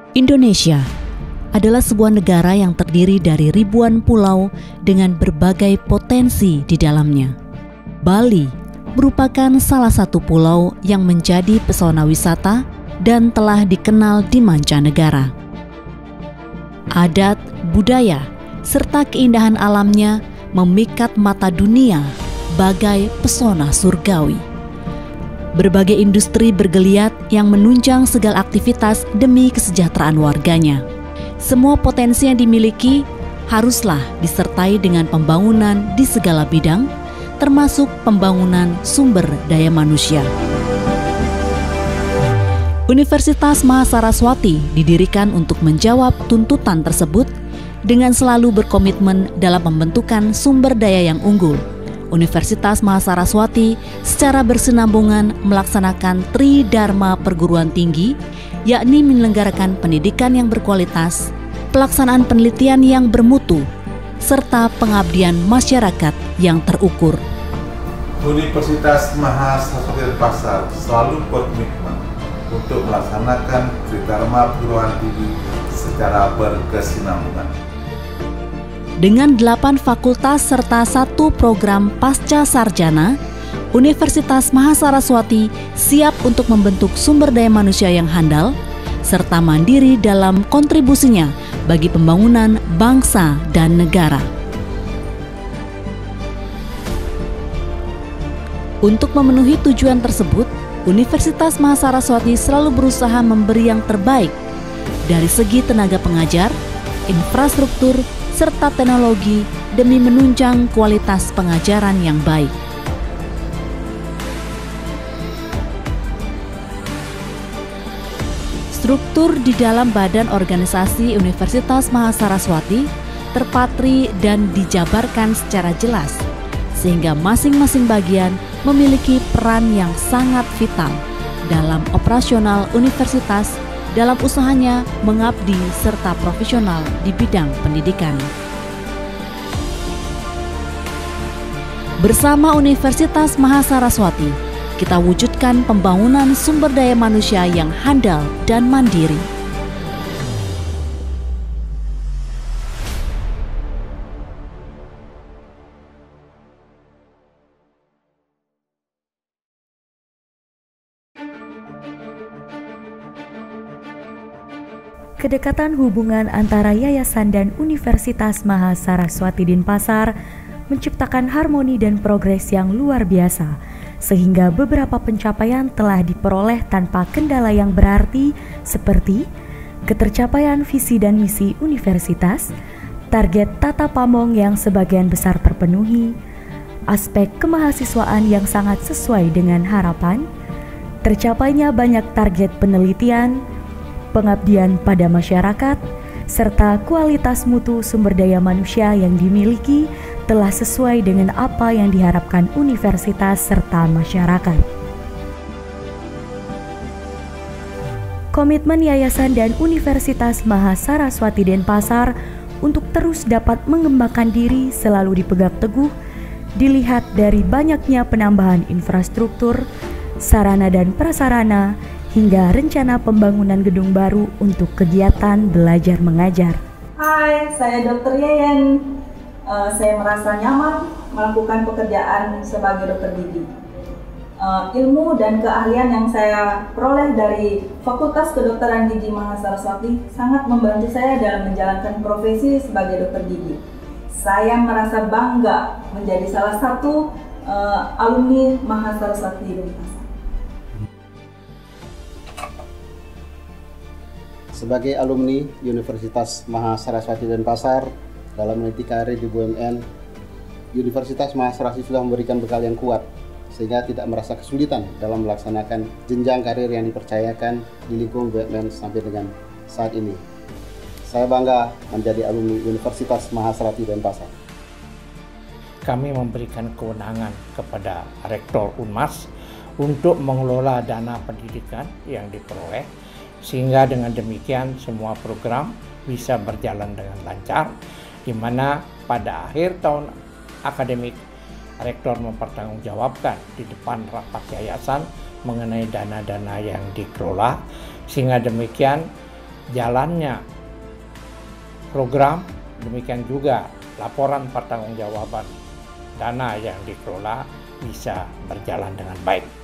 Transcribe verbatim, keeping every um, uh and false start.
Indonesia adalah sebuah negara yang terdiri dari ribuan pulau dengan berbagai potensi di dalamnya. Bali merupakan salah satu pulau yang menjadi pesona wisata dan telah dikenal di mancanegara. Adat, budaya, serta keindahan alamnya memikat mata dunia bagai pesona surgawi. Berbagai industri bergeliat yang menunjang segala aktivitas demi kesejahteraan warganya. Semua potensi yang dimiliki haruslah disertai dengan pembangunan di segala bidang, termasuk pembangunan sumber daya manusia. Universitas Mahasaraswati didirikan untuk menjawab tuntutan tersebut dengan selalu berkomitmen dalam pembentukan sumber daya yang unggul. Universitas Mahasaraswati secara bersinambungan melaksanakan Tridharma perguruan tinggi, yakni menyelenggarakan pendidikan yang berkualitas, pelaksanaan penelitian yang bermutu, serta pengabdian masyarakat yang terukur. Universitas Mahasaraswati Denpasar selalu berkomitmen untuk melaksanakan Tridharma perguruan tinggi secara berkesinambungan. Dengan delapan fakultas serta satu program pasca sarjana, Universitas Mahasaraswati siap untuk membentuk sumber daya manusia yang handal, serta mandiri dalam kontribusinya bagi pembangunan bangsa dan negara. Untuk memenuhi tujuan tersebut, Universitas Mahasaraswati selalu berusaha memberi yang terbaik dari segi tenaga pengajar, infrastruktur, serta teknologi demi menunjang kualitas pengajaran yang baik. Struktur di dalam badan organisasi Universitas Mahasaraswati terpatri dan dijabarkan secara jelas, sehingga masing-masing bagian memiliki peran yang sangat vital dalam operasional universitas dalam usahanya mengabdi serta profesional di bidang pendidikan. Bersama Universitas Mahasaraswati, kita wujudkan pembangunan sumber daya manusia yang handal dan mandiri. Kedekatan hubungan antara yayasan dan Universitas Mahasaraswati Denpasar menciptakan harmoni dan progres yang luar biasa, sehingga beberapa pencapaian telah diperoleh tanpa kendala yang berarti seperti ketercapaian visi dan misi universitas, target Tata Pamong yang sebagian besar terpenuhi, aspek kemahasiswaan yang sangat sesuai dengan harapan, tercapainya banyak target penelitian, pengabdian pada masyarakat, serta kualitas mutu sumber daya manusia yang dimiliki telah sesuai dengan apa yang diharapkan universitas serta masyarakat. Komitmen yayasan dan Universitas Mahasaraswati Denpasar untuk terus dapat mengembangkan diri selalu dipegang teguh, dilihat dari banyaknya penambahan infrastruktur, sarana dan prasarana, hingga rencana pembangunan gedung baru untuk kegiatan belajar mengajar. Hai, saya Dokter Yeyen. Uh, saya merasa nyaman melakukan pekerjaan sebagai dokter gigi. Uh, ilmu dan keahlian yang saya peroleh dari Fakultas Kedokteran Gigi Mahasaraswati sangat membantu saya dalam menjalankan profesi sebagai dokter gigi. Saya merasa bangga menjadi salah satu uh, alumni Mahasaraswati Denpasar. Sebagai alumni Universitas Mahasaraswati Denpasar dalam meniti karir di B U M N, Universitas Mahasaraswati sudah memberikan bekal yang kuat sehingga tidak merasa kesulitan dalam melaksanakan jenjang karir yang dipercayakan di lingkungan B U M N sampai dengan saat ini. Saya bangga menjadi alumni Universitas Mahasaraswati Denpasar. Kami memberikan kewenangan kepada Rektor Unmas untuk mengelola dana pendidikan yang diperoleh, sehingga dengan demikian semua program bisa berjalan dengan lancar, di mana pada akhir tahun akademik Rektor mempertanggungjawabkan di depan rapat yayasan mengenai dana-dana yang dikelola, sehingga demikian jalannya program, demikian juga laporan pertanggungjawaban dana yang dikelola bisa berjalan dengan baik.